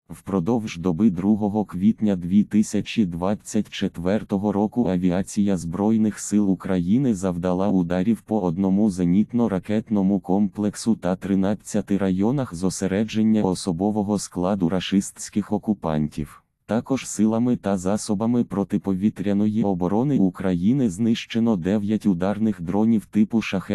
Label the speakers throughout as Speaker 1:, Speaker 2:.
Speaker 1: Впродовж доби 2 квітня 2024 року авіація Збройних сил України завдала ударів по одному зенітно-ракетному комплексу та 13 районах зосередження особового складу рашистських окупантів. Також силами та засобами протиповітряної оборони України знищено 9 ударних дронів типу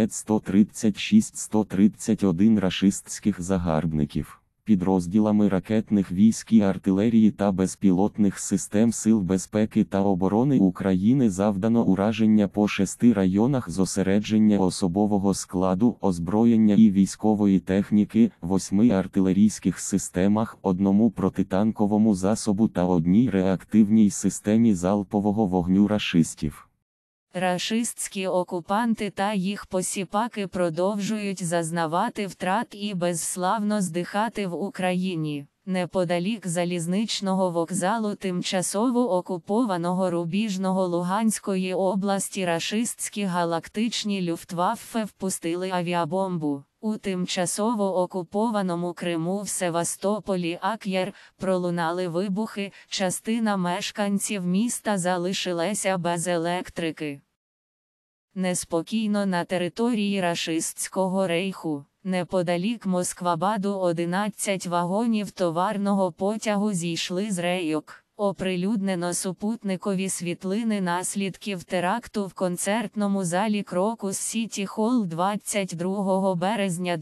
Speaker 1: Шахед-136-131 рашистських загарбників. Підрозділами ракетних військ і артилерії та безпілотних систем Сил безпеки та оборони України завдано ураження по 6 районах зосередження особового складу, озброєння і військової техніки, 8 артилерійських системах, 1 протитанковому засобу та 1 реактивній системі залпового вогню рашистів.
Speaker 2: Рашистські окупанти та їх посіпаки продовжують зазнавати втрат і безславно здихати в Україні. Неподалік залізничного вокзалу тимчасово окупованого Рубіжного Луганської області рашистські галактичні Люфтваффе впустили авіабомбу. У тимчасово окупованому Криму в Севастополі Ак'єр пролунали вибухи, частина мешканців міста залишилася без електрики. Неспокійно на території рашистського рейху. Неподалік Москвабаду 11 вагонів товарного потягу зійшли з рейок. Оприлюднено супутникові світлини наслідків теракту в концертному залі Крокус Сіті Холл 22 березня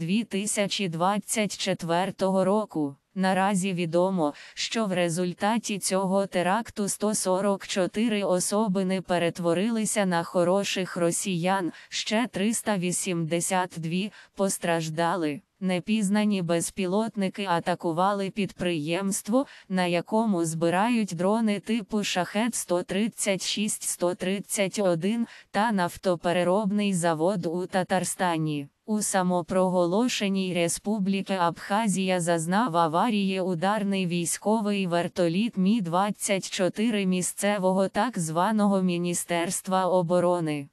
Speaker 2: 2024 року. Наразі відомо, що в результаті цього теракту 144 особини перетворилися на хороших росіян, ще 382 постраждали. Непізнані безпілотники атакували підприємство, на якому збирають дрони типу Шахед-136-131 та нафтопереробний завод у Татарстані. У самопроголошеній Республіки Абхазія зазнав аварії ударний військовий вертоліт Мі-24 місцевого так званого Міністерства оборони.